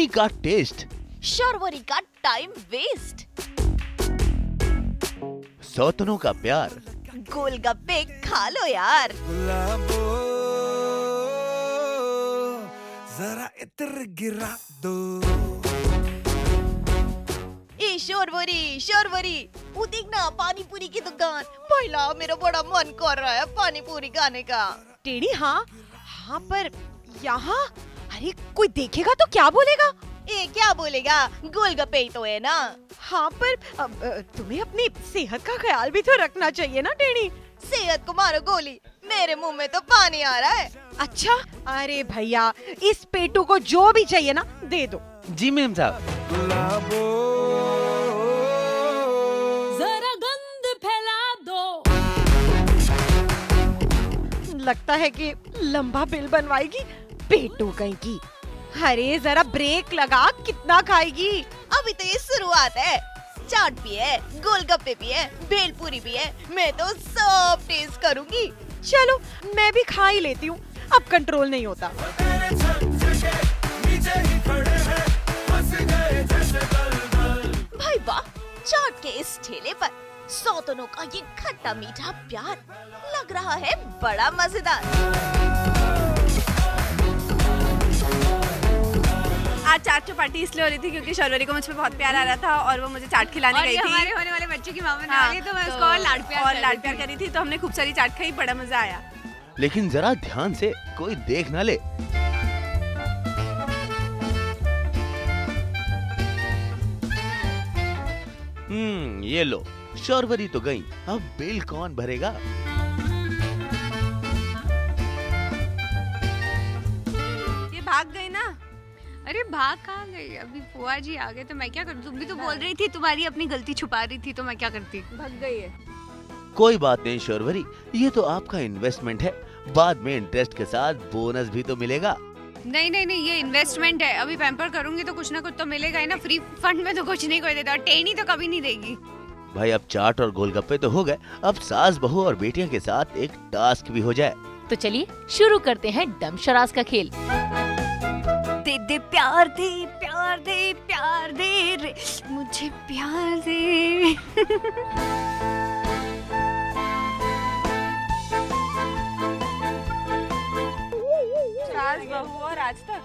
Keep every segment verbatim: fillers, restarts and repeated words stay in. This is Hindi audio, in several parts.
पानी का टेस्ट, शर्वरी का टाइम वेस्ट, सौतनों का प्यार, गोलगप्पे खा लो यार। जरा इत्र गिरा दो। ए शर्वरी शर्वरी, वो देख ना पानी पूरी की दुकान। पहला मेरा बड़ा मन कर रहा है पानी पूरी खाने का। टेढ़ी हाँ हाँ पर यहाँ, अरे कोई देखेगा तो क्या बोलेगा? ए क्या बोलेगा, गोलगप्पे ही तो है ना। हाँ पर अब, तुम्हें अपनी सेहत का ख्याल भी तो रखना चाहिए ना टेढ़ी। सेहत को मारो गोली, मेरे मुंह में तो पानी आ रहा है। अच्छा, अरे भैया इस पेटू को जो भी चाहिए ना दे दो। जी मैम साहब। जरा गंद फैला दो। लगता है कि लंबा बिल बनवाएगी पेटू कहीं की। अरे जरा ब्रेक लगा, कितना खाएगी? अभी तो ये शुरुआत है। चाट भी है, गोलगप्पे भी है, भेलपूरी भी है, मैं तो सब टेस्ट करूंगी। चलो मैं भी खा ही लेती हूँ, अब कंट्रोल नहीं होता। भाई वाह, चाट के इस ठेले पर सौतनों का ये खट्टा मीठा प्यार लग रहा है बड़ा मजेदार। आज चाट चपाटी इसलिए हो रही थी क्योंकि शर्वरी को मुझ पे बहुत प्यार आ रहा था और वो मुझे चाट खिलाने गई थी। हमारे होने वाले बच्चे की माँ बनने हाँ, वाली, तो मैं तो उसको और लाड प्यार और लाड प्यार करी थी, तो हमने खूब सारी चाट खाई, बड़ा मजा आया। लेकिन जरा ध्यान से, कोई देख ना ले। हम्म ये लो, शर्वरी तो गई, अब बिल कौन भरेगा? ये भाग गई ना। अरे भाग कहाँ गई? अभी फुआ जी आ गए तो मैं क्या करूँ? तुम भी तो बोल रही थी तुम्हारी अपनी गलती छुपा रही थी, तो मैं क्या करती? भाग गई है। कोई बात नहीं शर्वरी, ये तो आपका इन्वेस्टमेंट है, बाद में इंटरेस्ट के साथ बोनस भी तो मिलेगा। नहीं नहीं नहीं, ये इन्वेस्टमेंट है। अभी पैम्पर करूंगी तो कुछ ना कुछ तो मिलेगा ही ना। फ्री फंड में तो कुछ नहीं कोई देता, टेनी तो कभी नहीं देगी। भाई अब चाट और गोलगप्पे तो हो गए, अब सास बहू और बेटियों के साथ एक टास्क भी हो जाए। तो चलिए शुरू करते हैं डम शराज का खेल। दे दे प्यार दे प्यार दे प्यार दे रे, मुझे प्यार दे। सास बहू और आज तक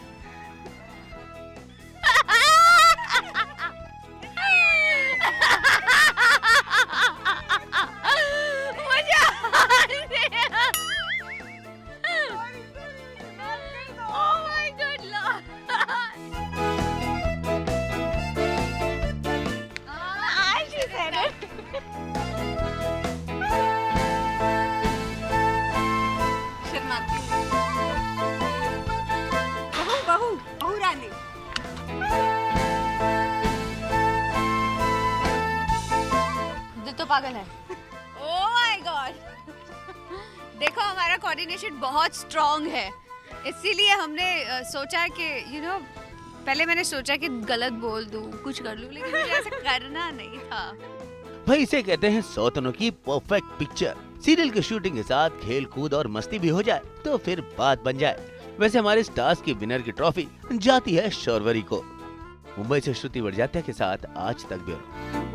पागल है। ओह माय गॉड, देखो हमारा कोऑर्डिनेशन बहुत स्ट्रॉन्ग है, इसीलिए हमने uh, सोचा कि यू नो पहले मैंने सोचा कि गलत बोल दूं, कुछ कर लूं, लेकिन मुझे ऐसा करना नहीं था। भाई इसे कहते हैं सौतनों की परफेक्ट पिक्चर। सीरियल की शूटिंग के साथ खेल कूद और मस्ती भी हो जाए तो फिर बात बन जाए। वैसे हमारे स्टार्स की विनर की ट्रॉफी जाती है शर्वरी को। मुंबई से श्रुति वड़जात्या के साथ आज तक ब्यूरो।